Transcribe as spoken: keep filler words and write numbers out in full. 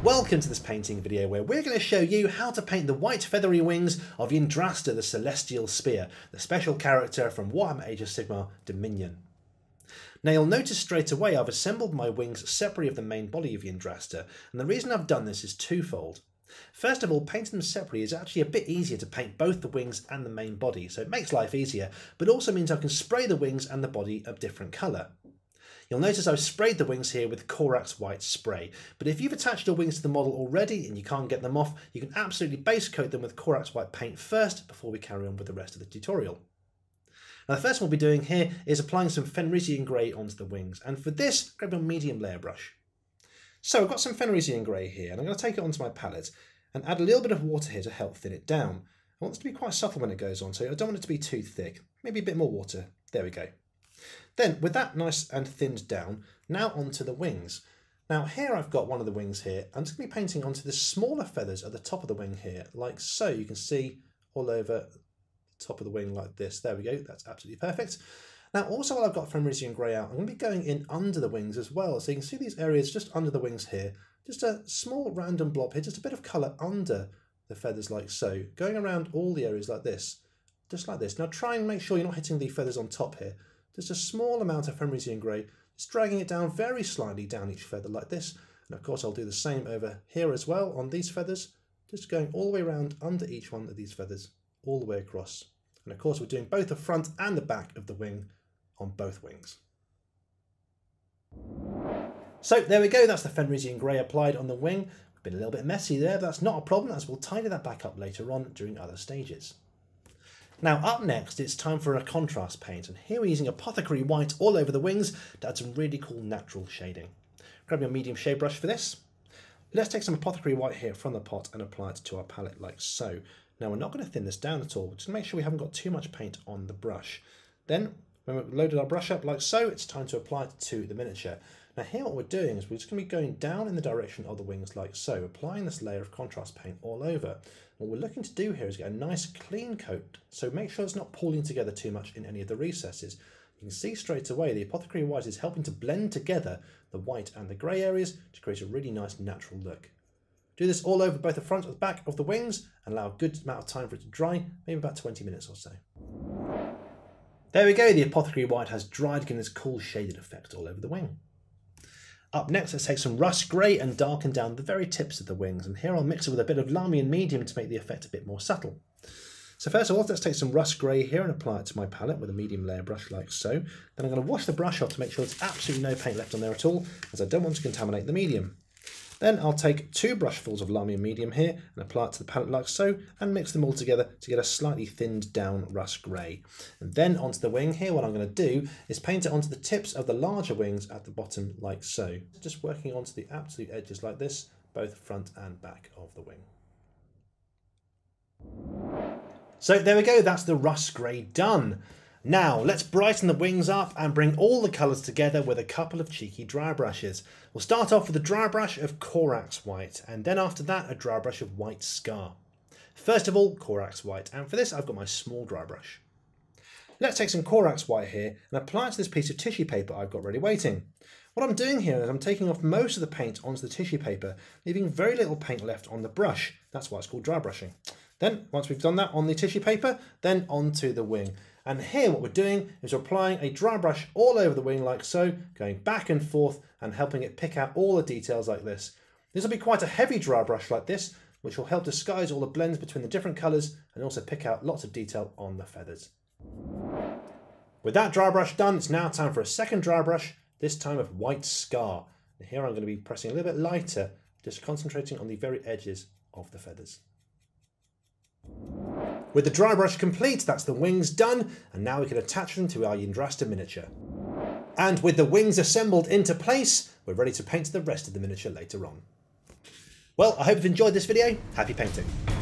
Welcome to this painting video where we're going to show you how to paint the white feathery wings of Yndrasta the Celestial Spear, the special character from Warhammer Age of Sigmar Dominion. Now you'll notice straight away I've assembled my wings separately of the main body of Yndrasta, and the reason I've done this is twofold. First of all, painting them separately is actually a bit easier to paint both the wings and the main body, so it makes life easier, but also means I can spray the wings and the body a different colour. You'll notice I've sprayed the wings here with Corax White spray, but if you've attached your wings to the model already and you can't get them off, you can absolutely base coat them with Corax White paint first before we carry on with the rest of the tutorial. Now the first one we'll be doing here is applying some Fenrisian Grey onto the wings, and for this, grab your medium layer brush. So I've got some Fenrisian Grey here, and I'm going to take it onto my palette and add a little bit of water here to help thin it down. I want this to be quite subtle when it goes on, so I don't want it to be too thick. Maybe a bit more water. There we go. Then, with that nice and thinned down, now onto the wings. Now here I've got one of the wings here. I'm just going to be painting onto the smaller feathers at the top of the wing here, like so. You can see all over the top of the wing like this. There we go, that's absolutely perfect. Now also while I've got Fenrisian Grey out, I'm going to be going in under the wings as well. So you can see these areas just under the wings here. Just a small random blob here, just a bit of colour under the feathers like so. Going around all the areas like this, just like this. Now try and make sure you're not hitting the feathers on top here. Just a small amount of Fenrisian Grey, just dragging it down very slightly down each feather like this. And of course I'll do the same over here as well on these feathers, just going all the way around under each one of these feathers, all the way across. And of course we're doing both the front and the back of the wing on both wings. So there we go, that's the Fenrisian Grey applied on the wing. Been a little bit messy there, but that's not a problem, as we'll tidy that back up later on during other stages. Now up next, it's time for a contrast paint, and here we're using Apothecary White all over the wings to add some really cool natural shading. Grab your medium shade brush for this. Let's take some Apothecary White here from the pot and apply it to our palette like so. Now we're not going to thin this down at all, just to make sure we haven't got too much paint on the brush. Then, when we've loaded our brush up like so, it's time to apply it to the miniature. Now here what we're doing is we're just going to be going down in the direction of the wings like so, applying this layer of contrast paint all over. What we're looking to do here is get a nice clean coat, so make sure it's not pooling together too much in any of the recesses. You can see straight away the Apothecary White is helping to blend together the white and the grey areas to create a really nice natural look. Do this all over both the front and the back of the wings and allow a good amount of time for it to dry, maybe about twenty minutes or so. There we go, the Apothecary White has dried, giving this cool shaded effect all over the wing. Up next, let's take some rust grey and darken down the very tips of the wings, and here I'll mix it with a bit of Lahmian medium to make the effect a bit more subtle. So first of all, let's take some rust grey here and apply it to my palette with a medium layer brush like so. Then I'm going to wash the brush off to make sure there's absolutely no paint left on there at all, as I don't want to contaminate the medium. Then I'll take two brushfuls of Lahmian medium here and apply it to the palette like so, and mix them all together to get a slightly thinned down rust grey. And then onto the wing here, what I'm going to do is paint it onto the tips of the larger wings at the bottom like so. Just working onto the absolute edges like this, both front and back of the wing. So there we go, that's the rust grey done. Now, let's brighten the wings up and bring all the colours together with a couple of cheeky dry brushes. We'll start off with a dry brush of Corax White, and then after that a dry brush of White Scar. First of all, Corax White, and for this I've got my small dry brush. Let's take some Corax White here and apply it to this piece of tissue paper I've got ready waiting. What I'm doing here is I'm taking off most of the paint onto the tissue paper, leaving very little paint left on the brush. That's why it's called dry brushing. Then, once we've done that on the tissue paper, then onto the wing. And here what we're doing is we're applying a dry brush all over the wing like so, going back and forth and helping it pick out all the details like this. This will be quite a heavy dry brush like this, which will help disguise all the blends between the different colours and also pick out lots of detail on the feathers. With that dry brush done, it's now time for a second dry brush, this time of White Scar. And here I'm going to be pressing a little bit lighter, just concentrating on the very edges of the feathers. With the dry brush complete, that's the wings done, and now we can attach them to our Yndrasta miniature. And with the wings assembled into place, we're ready to paint the rest of the miniature later on. Well, I hope you've enjoyed this video. Happy painting!